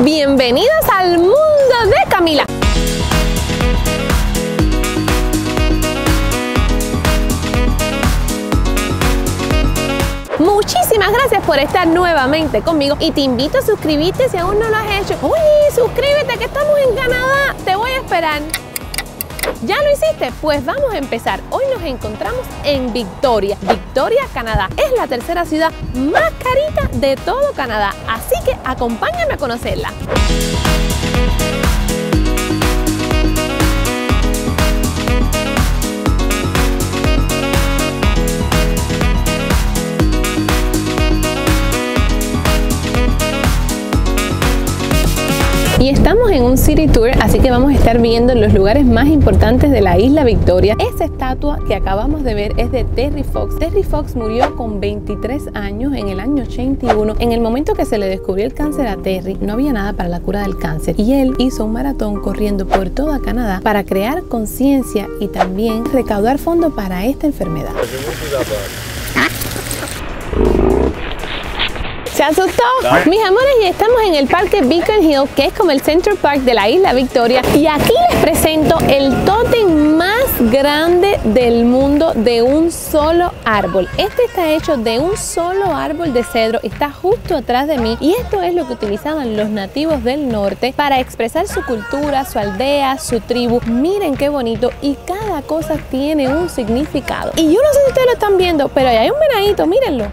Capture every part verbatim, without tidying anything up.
Bienvenidos al mundo de Camila. Muchísimas gracias por estar nuevamente conmigo y te invito a suscribirte si aún no lo has hecho. Oye, suscríbete que estamos en Canadá, te voy a esperar. ¿Ya lo hiciste? Pues vamos a empezar. Hoy nos encontramos en Victoria, Victoria, Canadá. Es la tercera ciudad más carita de todo Canadá, así que acompáñame a conocerla. Y estamos en un City Tour, así que vamos a estar viendo los lugares más importantes de la isla Victoria. Esa estatua que acabamos de ver es de Terry Fox. Terry Fox murió con veintitrés años en el año ochenta y uno. En el momento que se le descubrió el cáncer a Terry, no había nada para la cura del cáncer. Y él hizo un maratón corriendo por toda Canadá para crear conciencia y también recaudar fondos para esta enfermedad. ¿Se asustó? ¿No? Mis amores, ya estamos en el parque Beacon Hill, que es como el Central Park de la isla Victoria. Y aquí les presento el tótem más grande del mundo de un solo árbol. Este está hecho de un solo árbol de cedro, está justo atrás de mí. Y esto es lo que utilizaban los nativos del norte para expresar su cultura, su aldea, su tribu. Miren qué bonito, y cada cosa tiene un significado. Y yo no sé si ustedes lo están viendo, pero ahí hay un venadito, mírenlo.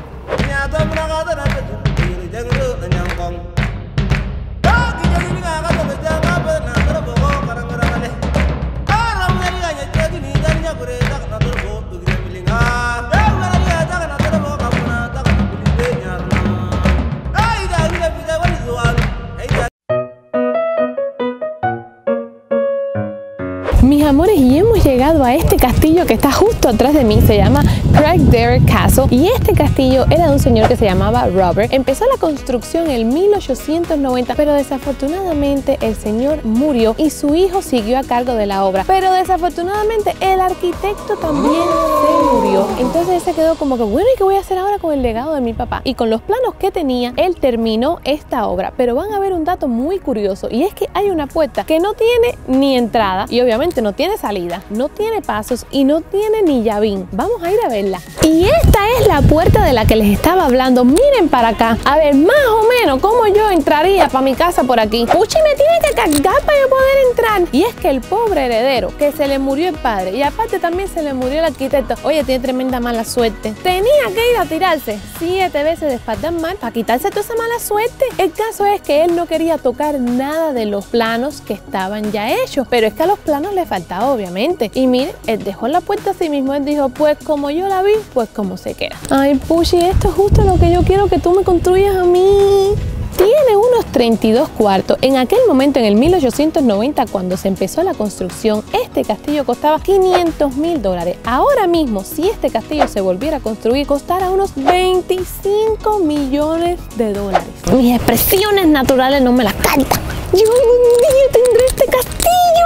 Mis amores, y hemos llegado a este castillo que está justo atrás de mí. Se llama Craigdarroch Castle, y este castillo era de un señor que se llamaba Robert. Empezó la construcción en mil ochocientos noventa, pero desafortunadamente el señor murió y su hijo siguió a cargo de la obra. Pero desafortunadamente el arquitecto también se murió. Entonces él se quedó como que, bueno, ¿y qué voy a hacer ahora con el legado de mi papá? Y con los planos que tenía, él terminó esta obra. Pero van a ver un dato muy curioso, y es que hay una puerta que no tiene ni entrada y obviamente no tiene salida, no tiene pasos y no tiene ni llavín. Vamos a ir a verla. Y esta es la puerta de la que les estaba hablando. Miren para acá. A ver, más o menos cómo yo entraría para mi casa por aquí. Puchi, me tiene que cargar para yo poder entrar. Y es que el pobre heredero, que se le murió el padre y aparte también se le murió el arquitecto, oye, tiene tremenda mala suerte. Tenía que ir a tirarse siete veces de espalda en mar para quitarse toda esa mala suerte. El caso es que él no quería tocar nada de los planos que estaban ya hechos, pero es que a los planos le faltaba obviamente. Y miren, él dejó la puerta así mismo. Él dijo, pues como yo la vi, pues como se queda. Ay, Puchi, esto es justo lo que yo quiero que tú me construyas a mí. Tiene unos treinta y dos cuartos. En aquel momento, en el mil ochocientos noventa, cuando se empezó la construcción, este castillo costaba quinientos mil dólares. Ahora mismo, si este castillo se volviera a construir, costara unos veinticinco millones de dólares. Mis expresiones naturales no me las cantan. Yo algún día tendré este castillo.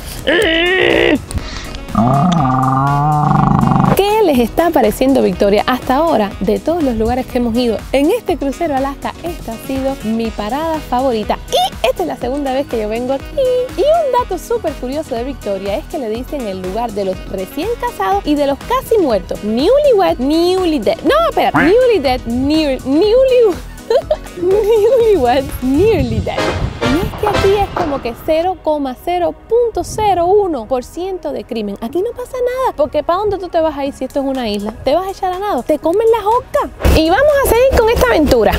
¿Qué les está pareciendo Victoria hasta ahora? De todos los lugares que hemos ido en este crucero a Alaska, esta ha sido mi parada favorita. Y esta es la segunda vez que yo vengo aquí. Y un dato súper curioso de Victoria es que le dicen el lugar de los recién casados y de los casi muertos. Newlywed, newly dead. No, espera. Newly dead, near, newly... Newlywed, nearly dead. Y es que aquí es como que cero coma cero cero uno por ciento de crimen. Aquí no pasa nada, porque ¿para dónde tú te vas a ir si esto es una isla? ¿Te vas a echar a nado? ¿Te comen las orcas? Y vamos a seguir con esta aventura.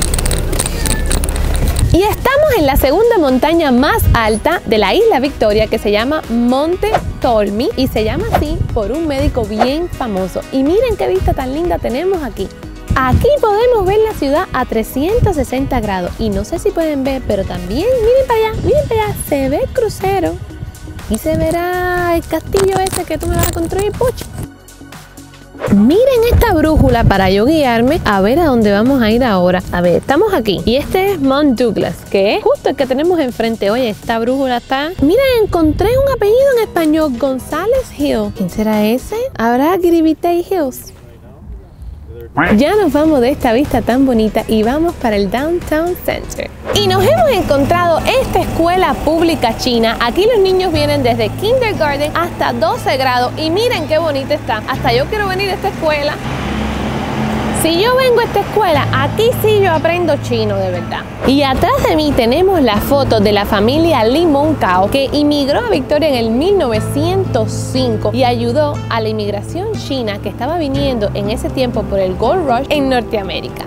Y estamos en la segunda montaña más alta de la isla Victoria, que se llama Monte Tolmi, y se llama así por un médico bien famoso. Y miren qué vista tan linda tenemos aquí. Aquí podemos ver la ciudad a trescientos sesenta grados y no sé si pueden ver, pero también miren para allá, miren para allá, se ve el crucero y se verá el castillo ese que tú me vas a construir, Puchi. Miren esta brújula para yo guiarme a ver a dónde vamos a ir ahora. A ver, estamos aquí y este es Mount Douglas, que es justo el que tenemos enfrente. Oye, esta brújula está... Miren, encontré un apellido en español, González Hill. ¿Quién será ese? ¿Habrá Grivitay Hills? Ya nos vamos de esta vista tan bonita y vamos para el Downtown Center. Y nos hemos encontrado esta escuela pública china. Aquí los niños vienen desde kindergarten hasta doce grados y miren qué bonita está. Hasta yo quiero venir a esta escuela. Si yo vengo a esta escuela, aquí sí yo aprendo chino de verdad. Y atrás de mí tenemos la foto de la familia Li Moncao, que inmigró a Victoria en el mil novecientos cinco y ayudó a la inmigración china que estaba viniendo en ese tiempo por el Gold Rush en Norteamérica.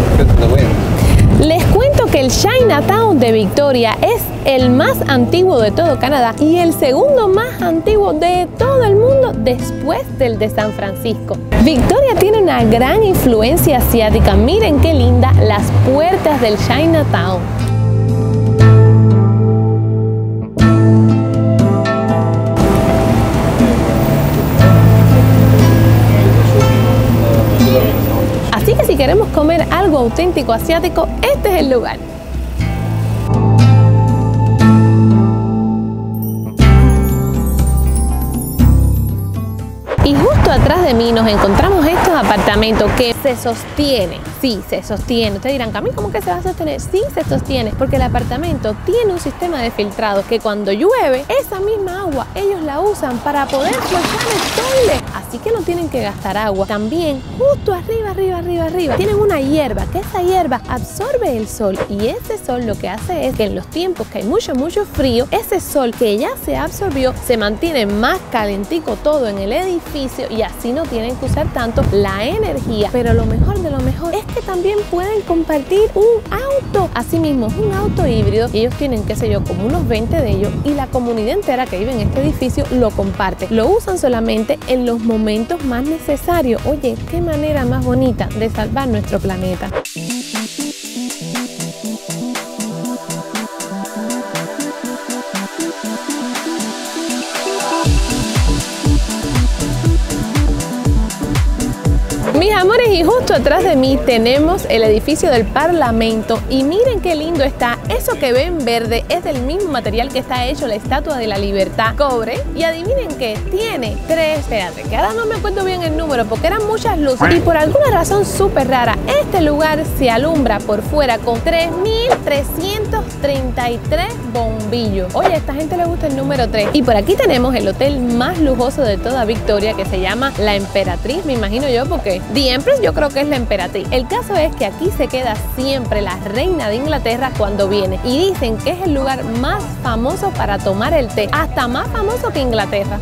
Les cuento que el Chinatown de Victoria es el más antiguo de todo Canadá y el segundo más antiguo de todo el mundo después del de San Francisco. Victoria tiene una gran influencia asiática. Miren qué linda las puertas del Chinatown. Así que si queremos comer algo auténtico asiático, este es el lugar. Y justo atrás de mí nos encontramos estos apartamentos que se sostienen. Sí, se sostiene. Ustedes dirán, Camila, ¿cómo que se va a sostener? Sí, se sostiene, porque el apartamento tiene un sistema de filtrado que cuando llueve, esa misma agua ellos la usan para poder flushar el toilet. Así que no tienen que gastar agua. También, justo arriba, arriba, arriba, arriba, tienen una hierba, que esa hierba absorbe el sol. Y ese sol lo que hace es que en los tiempos que hay mucho, mucho frío, ese sol que ya se absorbió, se mantiene más calentico todo en el edificio y así no tienen que usar tanto la energía. Pero lo mejor de lo mejor es que también pueden compartir un auto. Asimismo, es un auto híbrido. Ellos tienen, qué sé yo, como unos veinte de ellos y la comunidad entera que vive en este edificio lo comparte. Lo usan solamente en los momentos más necesarios. Oye, qué manera más bonita de salvar nuestro planeta. Mis amores, y justo atrás de mí tenemos el edificio del Parlamento y miren qué lindo está. Eso que ven verde es del mismo material que está hecho la Estatua de la Libertad, cobre. Y adivinen qué, tiene tres, espérate, que ahora no me acuerdo bien el número porque eran muchas luces y por alguna razón súper rara, este lugar se alumbra por fuera con tres mil trescientos treinta y tres bombillos. Oye, a esta gente le gusta el número tres. Y por aquí tenemos el hotel más lujoso de toda Victoria que se llama La Emperatriz, me imagino yo, porque The Empress yo creo que es la emperatriz. El caso es que aquí se queda siempre la reina de Inglaterra cuando viene y dicen que es el lugar más famoso para tomar el té, hasta más famoso que Inglaterra.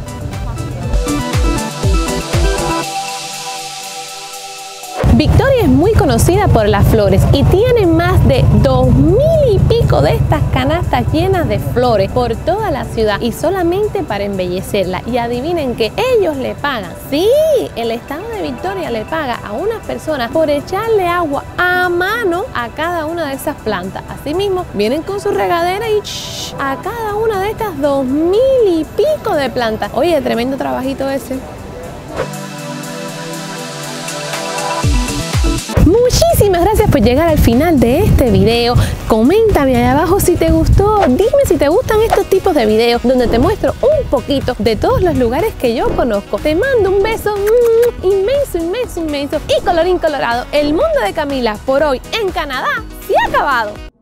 Victoria es muy conocida por las flores y tiene más de dos mil y pico de estas canastas llenas de flores por toda la ciudad y solamente para embellecerla. Y adivinen que ellos le pagan. Sí, el estado de Victoria le paga a unas personas por echarle agua a mano a cada una de esas plantas. Asimismo, vienen con su regadera y shh, a cada una de estas dos mil y pico de plantas. Oye, tremendo trabajito ese. Muchísimas gracias por llegar al final de este video. Coméntame ahí abajo si te gustó. Dime si te gustan estos tipos de videos donde te muestro un poquito de todos los lugares que yo conozco. Te mando un beso mmm, inmenso, inmenso, inmenso y colorín colorado. El mundo de Camila por hoy en Canadá se ha acabado.